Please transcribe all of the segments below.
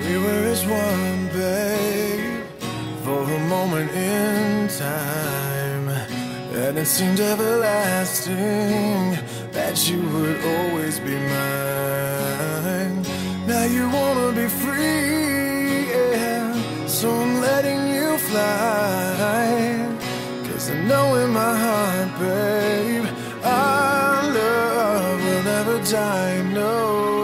We were as one, babe, for a moment in time, and it seemed everlasting that you would always be mine. Now you wanna be free, yeah, so I'm letting you fly. 'Cause I know in my heart, babe, our love will never die, no.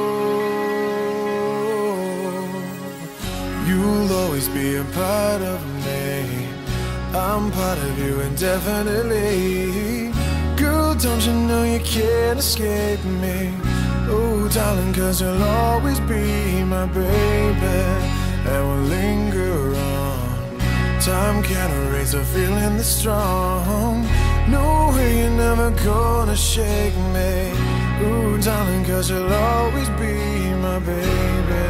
You'll always be a part of me, I'm part of you indefinitely. Girl, don't you know you can't escape me? Oh, darling, 'cause you'll always be my baby, and we'll linger on. Time can't erase a feeling that's strong. No way you're never gonna shake me. Ooh, darling, 'cause you'll always be my baby.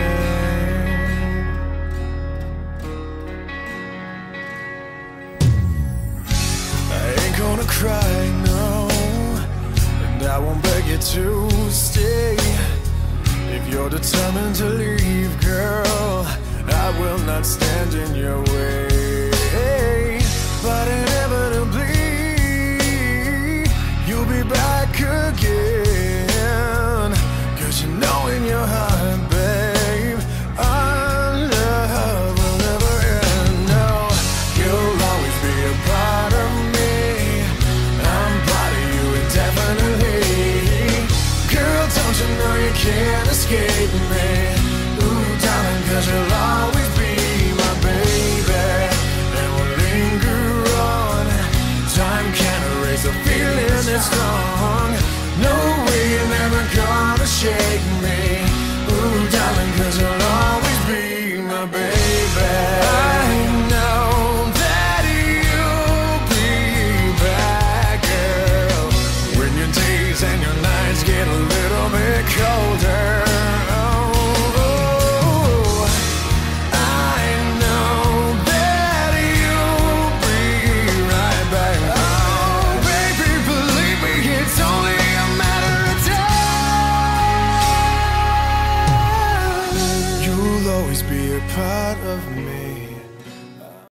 Gonna cry, no, and I won't beg you to stay. If you're determined to leave, girl, I will not stand in your way. But inevitably, you'll be back again. 'Cause you know in your heart, babe, our love will never end. No, you'll always be a part of me, definitely. Girl, don't you know you can't escape me?